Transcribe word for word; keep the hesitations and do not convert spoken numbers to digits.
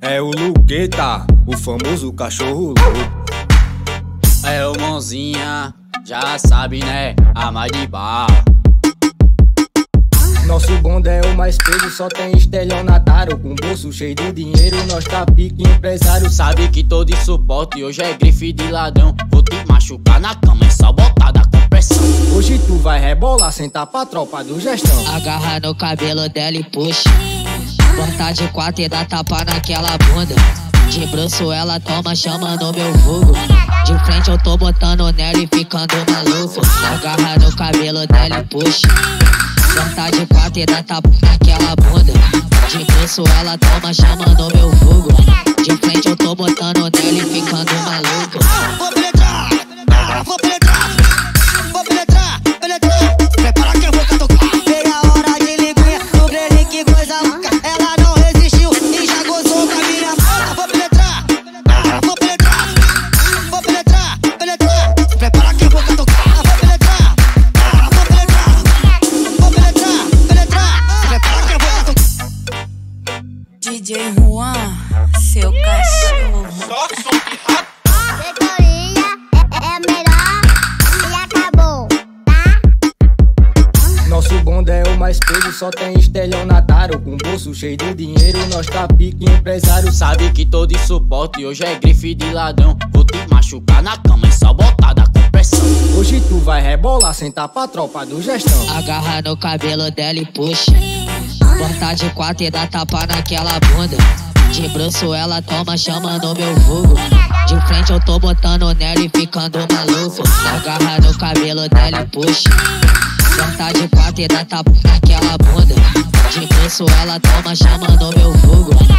É o Luqueta, o famoso cachorro louco. É o Mãozinha, já sabe né, a mais de barra. Nosso bonde é o mais peso, só tem estelionatário. Com bolso cheio de dinheiro, nós tá pique empresário. Sabe que tô de suporte, hoje é grife de ladrão. Vou te machucar na cama, é só botada com pressão. Hoje tu vai rebolar, sentar pra tropa do gestão. Agarra no cabelo dela e puxa. Corta de quatro e dá tapa naquela bunda. De bruxo ela toma, chama no meu vulgo. De frente eu tô botando nela e ficando maluco. Agarra no cabelo dela e puxa. Corta de quatro e dá tapa naquela bunda. De bruxo ela toma, chama no meu vulgo. De frente eu tô botando nela e ficando maluco. Vou penetrar, vou penetrar, vou penetrar, penetrar. Prepara que eu vou catucar. Veio a hora de linguinha, no grelhinho, que coisa louca. Ela não resistiu e já gozou com a minha foda. Vou penetrar, vou penetrar, vou penetrar, penetrar. Prepara que eu vou catucar. Vou penetrar, vou penetrar, vou penetrar, penetrar. Prepara que eu vou catucar. D J Juan, seu cachorro. Só som de rato. Diretoria é, é melhor e acabou, tá? Nosso bonde é o mais peso, só tem estelionatário. Com bolso cheio de dinheiro, nós tá pique empresário. Sabe que tô de suporte, hoje é grife de ladrão. Vou te machucar na cama, é só botada com pressão. Hoje tu vai rebolar, sentar pra tropa do gestão. Agarra no cabelo dela e puxa. Corta de quatro e dá tapa naquela bunda. De bruxo ela toma, chama no meu vulgo. De frente eu tô botando nela e ficando maluco. Agarra no cabelo dela e puxa. Corta de quatro e dá tapa naquela bunda. De bruxo ela toma, chama no meu vulgo.